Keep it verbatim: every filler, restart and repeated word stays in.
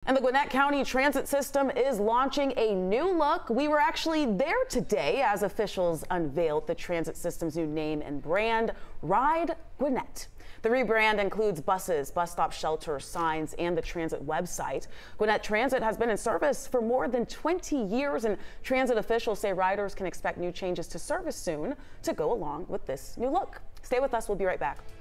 And the Gwinnett County Transit System is launching a new look. We were actually there today as officials unveiled the transit system's new name and brand, Ride Gwinnett. The rebrand includes buses, bus stop shelters, signs, and the transit website. Gwinnett Transit has been in service for more than twenty years, and transit officials say riders can expect new changes to service soon to go along with this new look. Stay with us. We'll be right back.